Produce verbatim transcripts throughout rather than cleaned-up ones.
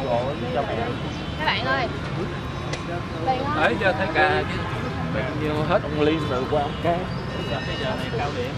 Các bạn ơi, Đấy giờ thấy ca chứ bao nhiêu hết ông Liêm rồi qua ông cá. Bây giờ này cao điểm.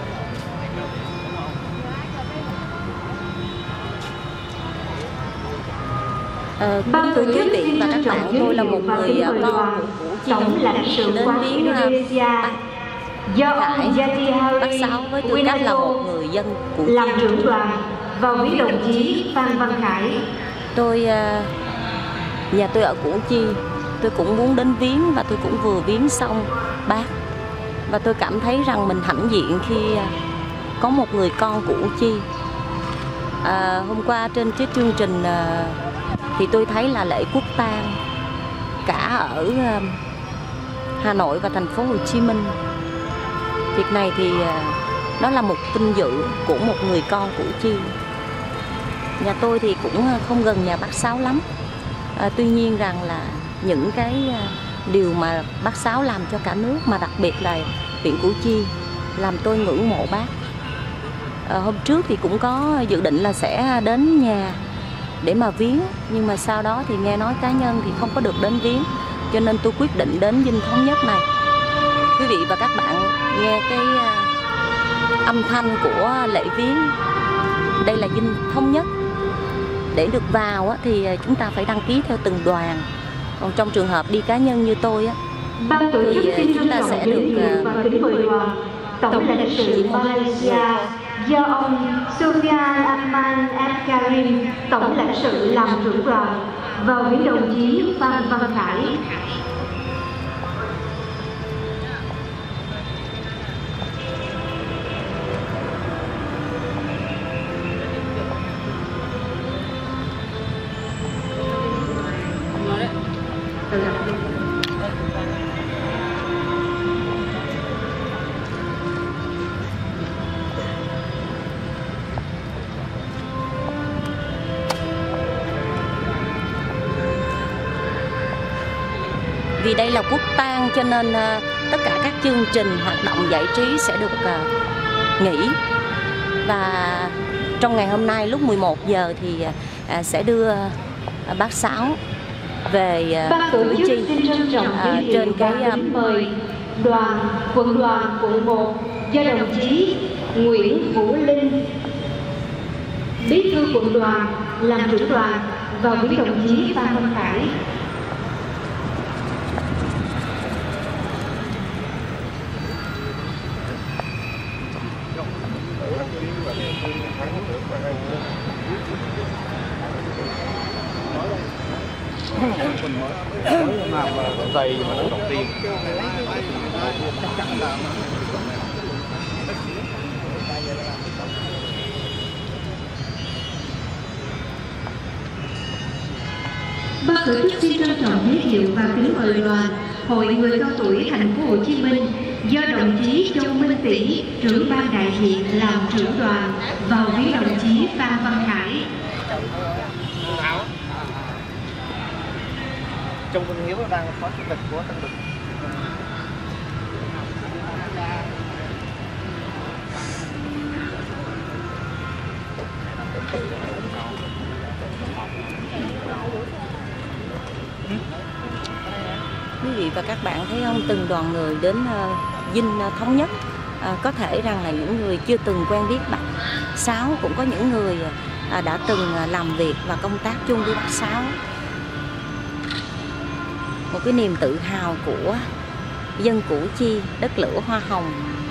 Ờ, kính thưa quý vị và các bạn, tôi là một người con của tổng lãnh sự quán Indonesia do ông Yati Bác Sáu với tư cách là một người dân Củ Chi làm trưởng đoàn vào viếng đồng chí Phan Văn Khải. Tôi nhà tôi ở Củ Chi, tôi cũng muốn đến viếng và tôi cũng vừa viếng xong bác, và tôi cảm thấy rằng mình hãnh diện khi có một người con Củ Chi. À, hôm qua trên cái chương trình à, thì tôi thấy là lễ quốc tang cả ở à, Hà Nội và thành phố Hồ Chí Minh. Việc này thì à, đó là một vinh dự của một người con Củ Chi. Nhà tôi thì cũng không gần nhà bác Sáu lắm, à, tuy nhiên rằng là những cái à, điều mà bác Sáu làm cho cả nước, mà đặc biệt là huyện Củ Chi, làm tôi ngưỡng mộ bác. À, hôm trước thì cũng có dự định là sẽ đến nhà để mà viếng, nhưng mà sau đó thì nghe nói cá nhân thì không có được đến viếng, cho nên tôi quyết định đến Dinh Thống Nhất này. Quý vị và các bạn nghe cái uh, âm thanh của lễ viếng. Đây là Dinh Thống Nhất. Để được vào á, thì chúng ta phải đăng ký theo từng đoàn. Còn trong trường hợp đi cá nhân như tôi á, Ban tổ chức thì xin chúng ta trân sẽ trọng giới được thiệu và kính mời đoàn tổng lãnh sự Malaysia do ông Sofian Ahmad Al-Karim, tổng lãnh sự làm trưởng đoàn vào viếng đồng chí Phan Văn Khải. Vì đây là quốc tang cho nên uh, tất cả các chương trình hoạt động giải trí sẽ được uh, nghỉ. Và trong ngày hôm nay lúc mười một giờ thì uh, sẽ đưa uh, bác Sáu về uh, Củ Chi uh, trên cái uh, mời đoàn quận đoàn quận một do đồng chí Nguyễn Vũ Linh, bí thư quận đoàn làm trưởng đoàn vào viếng đồng chí Phan Văn Khải. Làm dày mà nó đồng tiền. Ban tổ chức xin trân trọng giới thiệu và kính mời đoàn Hội Người Cao Tuổi Thành phố Hồ Chí Minh do đồng chí Châu Minh Tỷ, trưởng ban đại diện làm trưởng đoàn vào viếng đồng chí Phan Văn Khải. Châu Văn Hiếu đang phó chủ tịch của Tân Bình. Quý vị và các bạn thấy không, từng đoàn người đến uh, Dinh uh, Thống Nhất. Uh, có thể rằng là những người chưa từng quen biết bác Sáu, cũng có những người uh, đã từng uh, làm việc và công tác chung với bác Sáu. Một cái niềm tự hào của dân Củ Chi, đất lửa hoa hồng.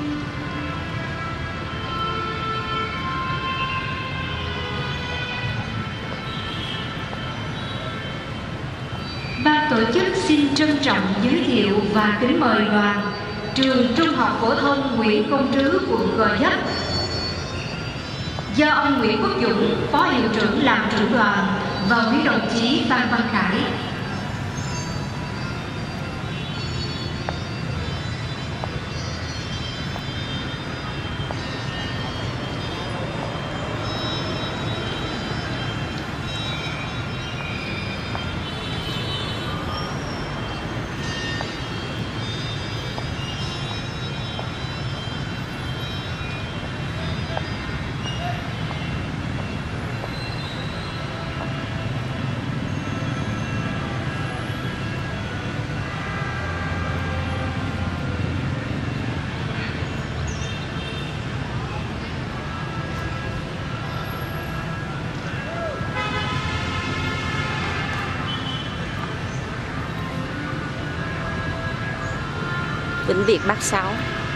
Ban tổ chức xin trân trọng giới thiệu và kính mời đoàn trường Trung học phổ thông Nguyễn Công Trứ, quận Gò Vấp do ông Nguyễn Quốc Dũng, phó hiệu trưởng làm trưởng đoàn vào viếng đồng chí Phan Văn Khải. Vĩnh Việt Bác Sáu.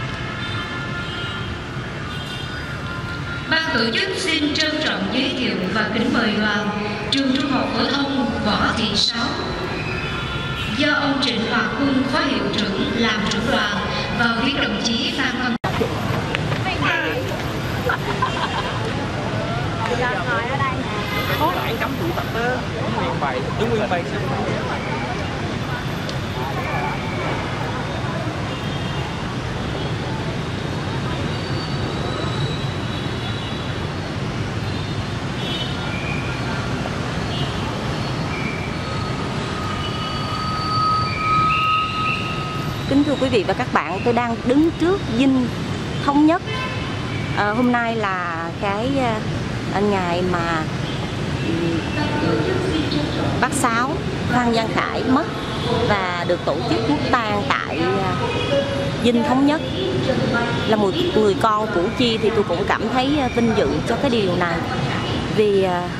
Ban tổ chức xin trân trọng giới thiệu và kính mời đoàn trường Trung học phổ thông Võ Thị Sáu do ông Trịnh Hòa Quân, phó hiệu trưởng làm trưởng đoàn, và viết đồng chí Phan Văn. Ngồi ở đây nè. Có lại cấm tụ tập á, nguyên bài, đúng nguyên bài. Kính thưa quý vị và các bạn, tôi đang đứng trước dinh Thống Nhất. À, hôm nay là cái à, ngày mà um, Bác Sáu Phan Văn Khải mất và được tổ chức quốc tang tại à, dinh Thống Nhất. Là một người con Củ Chi thì tôi cũng cảm thấy à, vinh dự cho cái điều này, vì à,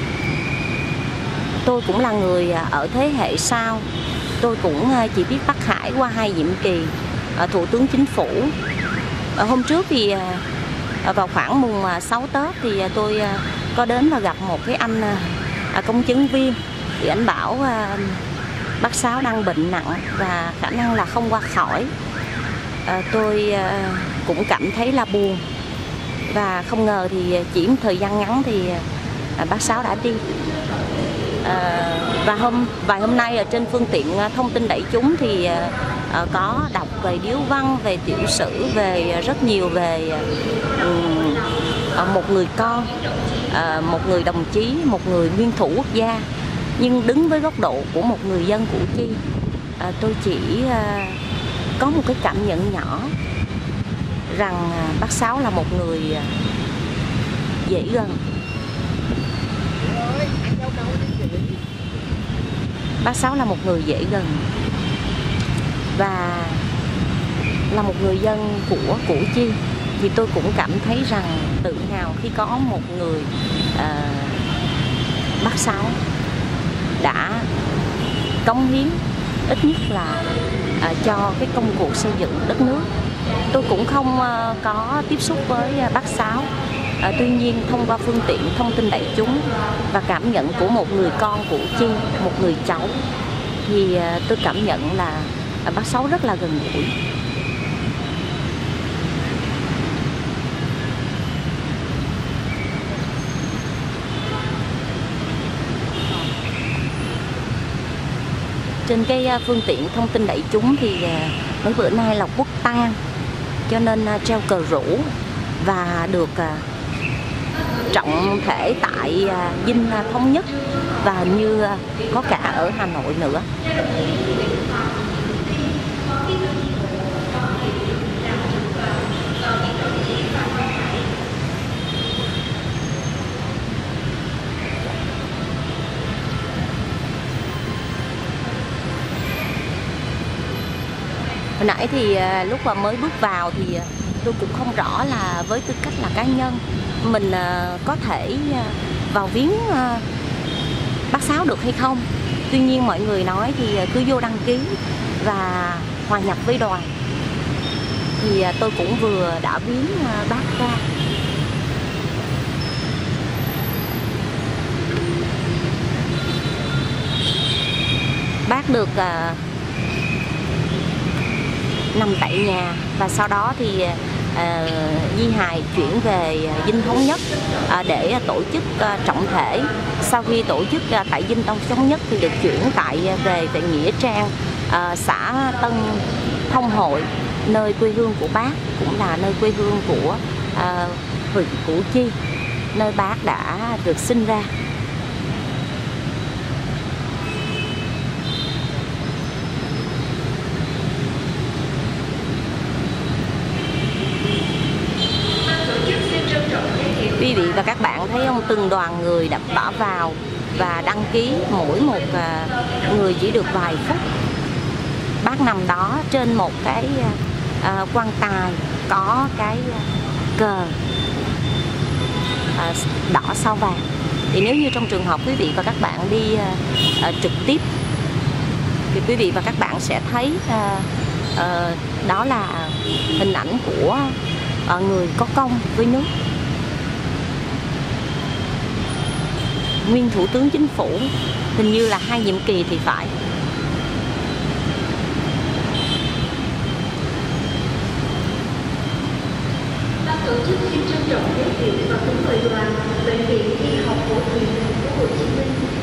tôi cũng là người à, ở thế hệ sau. Tôi cũng chỉ biết Bác Khải qua hai nhiệm kỳ Thủ tướng Chính phủ. Hôm trước thì vào khoảng mùng sáu Tết thì tôi có đến và gặp một cái anh công chứng viên. Thì anh bảo Bác Sáu đang bệnh nặng và khả năng là không qua khỏi. Tôi cũng cảm thấy là buồn. Và không ngờ thì chỉ một thời gian ngắn thì Bác Sáu đã đi. À, và hôm vài hôm nay ở trên phương tiện thông tin đại chúng thì à, có đọc về điếu văn, về tiểu sử, về rất nhiều về um, một người con, à, một người đồng chí, một người nguyên thủ quốc gia. Nhưng đứng với góc độ của một người dân Củ Chi, à, tôi chỉ à, có một cái cảm nhận nhỏ rằng à, Bác Sáu là một người à, dễ gần. Bác Sáu là một người dễ gần và là một người dân của Củ Chi, thì tôi cũng cảm thấy rằng tự hào khi có một người uh, Bác Sáu đã cống hiến ít nhất là uh, cho cái công cuộc xây dựng đất nước. Tôi cũng không uh, có tiếp xúc với uh, Bác Sáu. À, tuy nhiên thông qua phương tiện thông tin đại chúng và cảm nhận của một người con Củ Chi, một người cháu, thì à, tôi cảm nhận là à, Bác Sáu rất là gần gũi. Trên cái à, phương tiện thông tin đại chúng thì à, mấy bữa nay là quốc tang, cho nên à, treo cờ rủ và được à, trọng thể tại uh, dinh uh, Thống Nhất và như uh, có cả ở Hà Nội nữa. Hồi nãy thì uh, lúc mà mới bước vào thì uh, tôi cũng không rõ là với tư cách là cá nhân mình uh, có thể uh, vào viếng uh, Bác Sáu được hay không. Tuy nhiên mọi người nói thì uh, cứ vô đăng ký và hòa nhập với đoàn. Thì uh, tôi cũng vừa đã viếng uh, bác ra. Bác được uh, nằm tại nhà và sau đó thì À, di hài chuyển về dinh Thống Nhất à, để tổ chức à, trọng thể. Sau khi tổ chức à, tại dinh Thống Nhất thì được chuyển tại về tại nghĩa trang à, xã Tân Thông Hội, nơi quê hương của bác, cũng là nơi quê hương của à, huyện Củ Chi, nơi bác đã được sinh ra. Quý vị và các bạn thấy không, từng đoàn người đã bỏ vào và đăng ký, mỗi một người chỉ được vài phút. Bác nằm đó trên một cái uh, quan tài có cái cờ uh, đỏ sao vàng. Thì nếu như trong trường hợp quý vị và các bạn đi uh, uh, trực tiếp thì quý vị và các bạn sẽ thấy uh, uh, đó là hình ảnh của uh, người có công với nước. Nguyên Thủ tướng Chính phủ, hình như là hai nhiệm kỳ thì phải. Ban tổ chức xin trân trọng giới thiệu và kính mời đoàn Bệnh viện Y học cổ truyền Thành phố Hồ Chí Minh